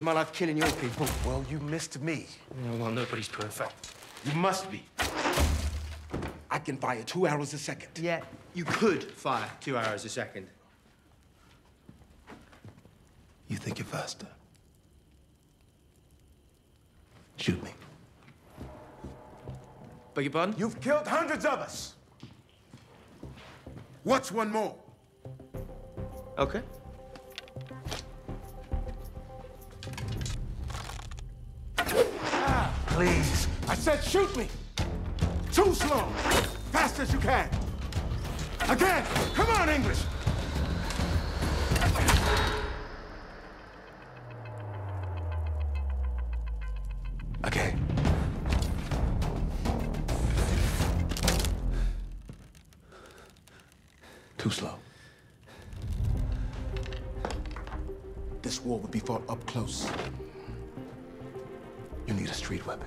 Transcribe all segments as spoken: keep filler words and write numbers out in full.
My life killing your people. Well, you missed me. Yeah, well, nobody's perfect. You must be. I can fire two arrows a second. Yeah, you could fire two arrows a second. You think you're faster? Shoot me. Beg your pardon? You've killed hundreds of us. What's one more? Okay. Ah, please. I said shoot me. Too slow. Fast as you can. Again. Come on, English. Again. Too slow. This war would be fought up close. You need a street weapon.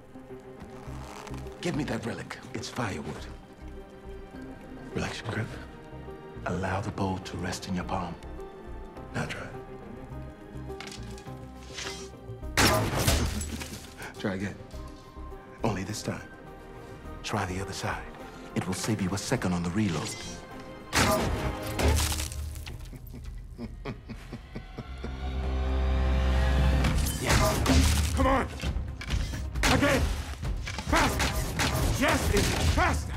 Give me that relic. It's firewood. Relax your grip. Allow the bowl to rest in your palm. Now try. Try again. Only this time. Try the other side. It will save you a second on the reload. Yes. Come on. Again. Faster. Yes, it's faster.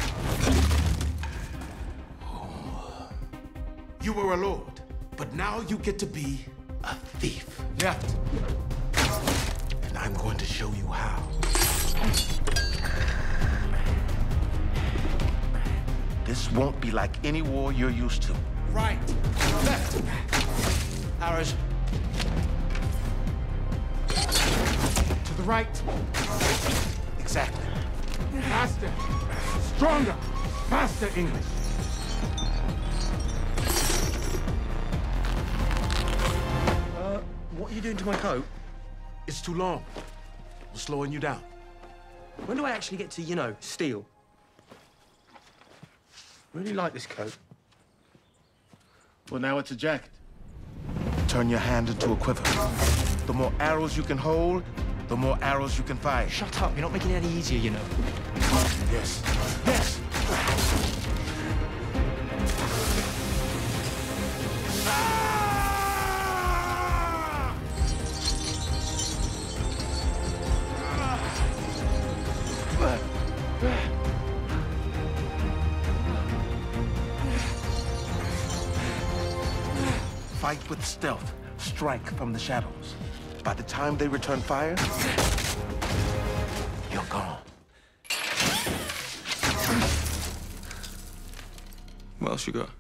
Oh. You were a lord, but now you get to be a thief. Left. And I'm going to show you how. This won't be like any war you're used to. Right. Left. Arrows. To the right. Exactly. Faster. Stronger. Faster, English. Uh, what are you doing to my coat? It's too long. We're slowing you down. When do I actually get to, you know, steal? Really like this coat. Well, now it's a jacket. Turn your hand into a quiver. The more arrows you can hold, the more arrows you can fire. Shut up, you're not making it any easier, you know. Yes. Yes! Fight with stealth. Strike from the shadows. By the time they return fire, you're gone. What else you got?